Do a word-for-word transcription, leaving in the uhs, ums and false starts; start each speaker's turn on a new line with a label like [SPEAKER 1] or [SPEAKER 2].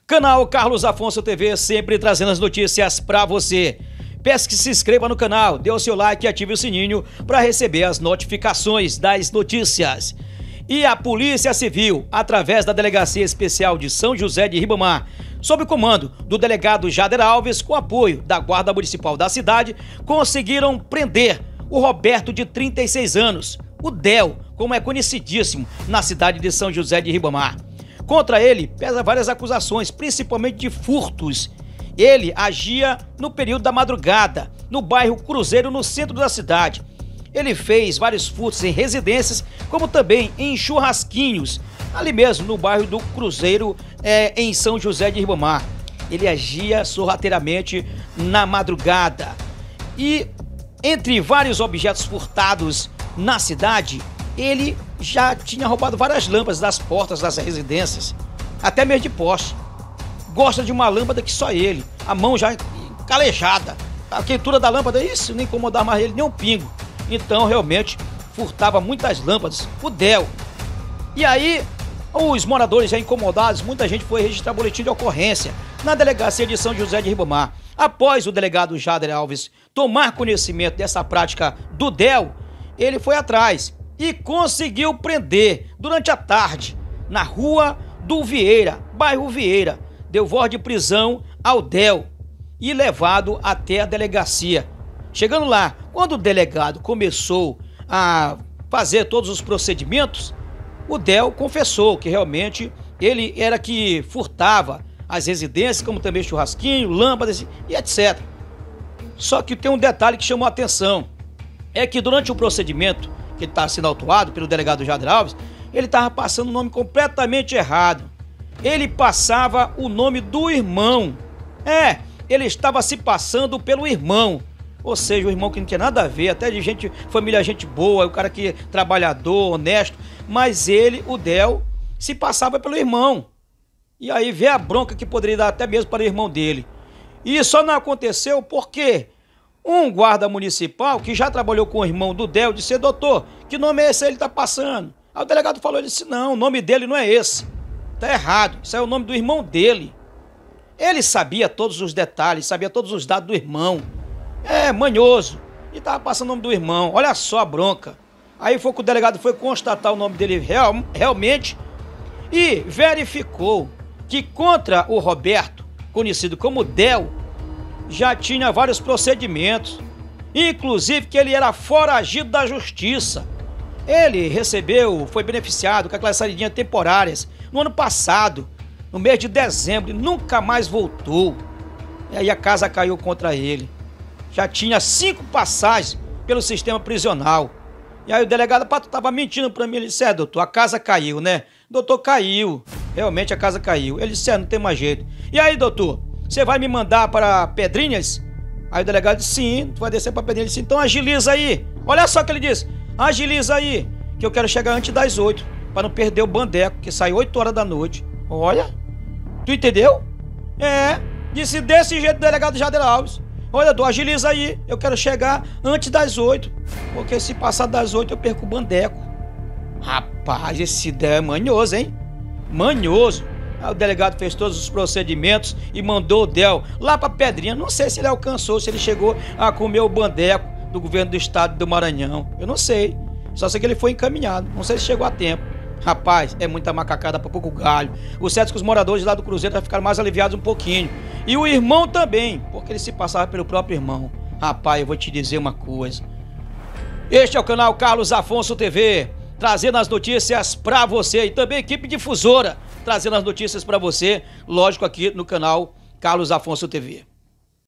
[SPEAKER 1] Canal Carlos Afonso T V, sempre trazendo as notícias para você. Peço que se inscreva no canal, dê o seu like e ative o sininho para receber as notificações das notícias. E a Polícia Civil, através da Delegacia Especial de São José de Ribamar, sob o comando do delegado Jader Alves, com apoio da Guarda Municipal da cidade, conseguiram prender o Roberto, de trinta e seis anos, o Del, como é conhecidíssimo na cidade de São José de Ribamar. Contra ele pesa várias acusações, principalmente de furtos. Ele agia no período da madrugada, no bairro Cruzeiro, no centro da cidade. Ele fez vários furtos em residências, como também em churrasquinhos, ali mesmo no bairro do Cruzeiro, é, em São José de Ribamar. Ele agia sorrateiramente na madrugada. E entre vários objetos furtados na cidade, ele já tinha roubado várias lâmpadas das portas das residências, até mesmo de poste. Gosta de uma lâmpada que só ele, a mão já calejada. A quentura da lâmpada, isso não incomodava mais ele nem um pingo. Então, realmente, furtava muitas lâmpadas, o Del. E aí, os moradores já incomodados, muita gente foi registrar boletim de ocorrência na Delegacia de São José de Ribamar. Após o delegado Jader Alves tomar conhecimento dessa prática do Del, ele foi atrás e conseguiu prender durante a tarde, na rua do Vieira, bairro Vieira. Deu voz de prisão ao Del e levado até a delegacia. Chegando lá, quando o delegado começou a fazer todos os procedimentos, o Del confessou que realmente ele era que furtava as residências, como também churrasquinho, lâmpadas e etcétera. Só que tem um detalhe que chamou a atenção, é que durante o procedimento que ele está sendo autuado pelo delegado Jader Alves, ele estava passando o nome completamente errado. Ele passava o nome do irmão. É, ele estava se passando pelo irmão. Ou seja, o irmão que não tinha nada a ver, até de gente, família, gente boa, o cara que é trabalhador, honesto. Mas ele, o Del, se passava pelo irmão. E aí vê a bronca que poderia dar até mesmo para o irmão dele. E isso só não aconteceu porque um guarda municipal que já trabalhou com o irmão do Del disse: doutor, que nome é esse aí ele tá passando? Aí o delegado falou, ele disse: não, o nome dele não é esse. Tá errado, isso é o nome do irmão dele. Ele sabia todos os detalhes, sabia todos os dados do irmão. É, manhoso. E tava passando o nome do irmão, olha só a bronca. Aí foi que o delegado foi constatar o nome dele real, realmente e verificou que contra o Roberto, conhecido como Del, já tinha vários procedimentos, inclusive que ele era foragido da justiça. Ele recebeu, foi beneficiado com aquelas saidinhas temporárias no ano passado, no mês de dezembro, e nunca mais voltou. E aí a casa caiu contra ele. Já tinha cinco passagens pelo sistema prisional. E aí o delegado estava mentindo para mim. Ele disse: é, doutor, a casa caiu, né? Doutor, caiu. Realmente a casa caiu. Ele disse: é, não tem mais jeito. E aí, doutor, você vai me mandar para Pedrinhas? Aí o delegado disse: sim, tu vai descer para Pedrinhas. Ele disse: então agiliza aí. Olha só o que ele disse: agiliza aí, que eu quero chegar antes das oito, para não perder o bandeco, que sai oito horas da noite. Olha, tu entendeu? É, disse desse jeito o delegado Jader Alves: olha, doutor, agiliza aí, eu quero chegar antes das oito, porque se passar das oito eu perco o bandeco. Rapaz, esse Del é manhoso, hein? Manhoso. Aí o delegado fez todos os procedimentos e mandou o Del lá pra Pedrinha. Não sei se ele alcançou, se ele chegou a comer o bandeco do governo do estado do Maranhão. Eu não sei. Só sei que ele foi encaminhado. Não sei se chegou a tempo. Rapaz, é muita macacada pra pouco galho. O certo é que os moradores lá do Cruzeiro já ficaram mais aliviados um pouquinho. E o irmão também, porque ele se passava pelo próprio irmão. Rapaz, eu vou te dizer uma coisa. Este é o canal Carlos Afonso T V, trazendo as notícias pra você. E também equipe difusora, trazendo as notícias pra você, lógico, aqui no canal Carlos Afonso T V.